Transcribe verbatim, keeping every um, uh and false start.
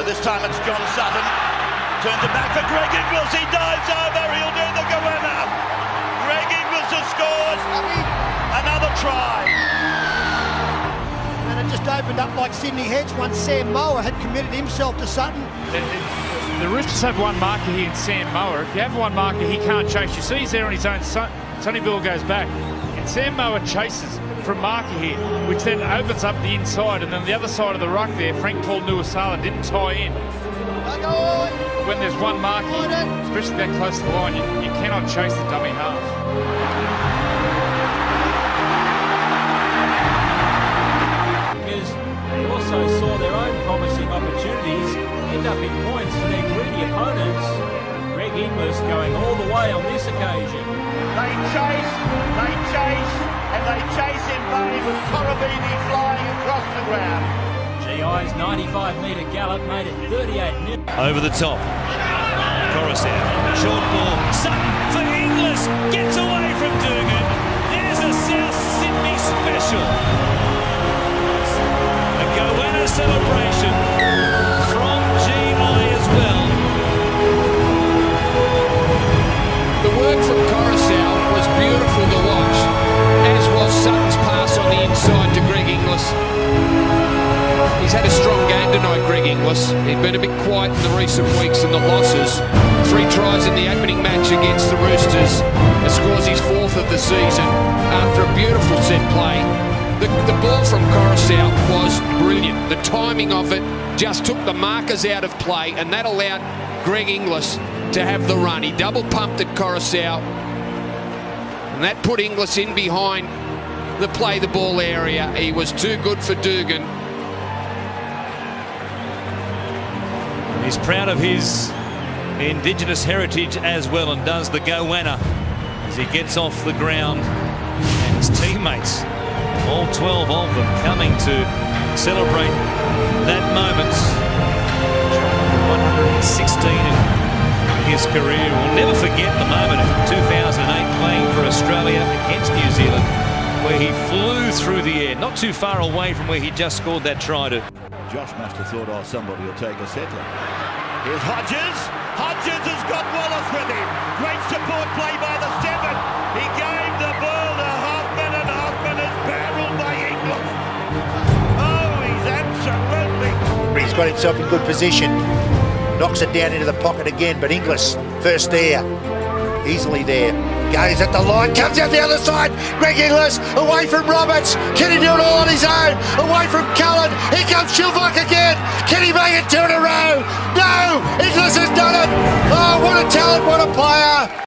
this time it's John Sutton. Turns it back for Greg Inglis. He dives over. He'll do the goanna. Greg Inglis has scored another try. And it just opened up like Sydney Heads once Sam Mower had committed himself to Sutton. It, it, the Roosters have one marker here in Sam Mower. If you have one marker, he can't chase. You see he's there on his own. Son, Sonny Bill goes back. And Sam Mower chases from marker here, which then opens up the inside. And then the other side of the ruck there, Frank Paul Nu'uausala didn't tie in. When there's one marker, especially that close to the line, you, you cannot chase the dummy half. They also saw their own promising opportunities end up in points for their greedy opponents. Greg Inglis going all the way on this occasion. They chase, they chase, and they chase in vain with Korobini flying across the ground. G I's ninety-five metre gallop made it thirty-eight nil. Over the top. Coruscant, short ball. Sutton for Inglis. Gets away from Dugan. There's a South Sydney special. A goanna celebration from G I as well. The work from Coruscant was beautiful to watch, as was Sutton's pass on the inside to Greg Inglis. He's had a strong game tonight, Greg Inglis. He's been a bit quiet in the recent weeks and the losses. Three tries in the opening match against the Roosters. He scores his fourth of the season after a beautiful set play. The, the ball from Coruscant was brilliant. The timing of it just took the markers out of play, and that allowed Greg Inglis to have the run. He double pumped at Coruscant, and that put Inglis in behind the play the ball area. He was too good for Dugan. He's proud of his Indigenous heritage as well, and does the goanna as he gets off the ground. And his teammates, all twelve of them, coming to celebrate that moment. one hundred sixteen in his career. We'll never forget the moment in two thousand eight playing for Australia against New Zealand, where he flew through the air, not too far away from where he just scored that try to. Josh must have thought, oh, somebody will take a settler. Here's Hodges. Hodges has got Wallace with him. Great support play by the seven. He gave the ball to Hoffman, and Hoffman is barreled by Inglis. Oh, he's absolutely... He's got himself in good position. Knocks it down into the pocket again, but Inglis first there. Easily there. Goes at the line, comes out the other side. Greg Inglis away from Roberts. Can he do it all on his own? Away from Cullen. Here comes Shilvok again. Can he make it two in a row? No! Inglis has done it! Oh, what a talent, what a player!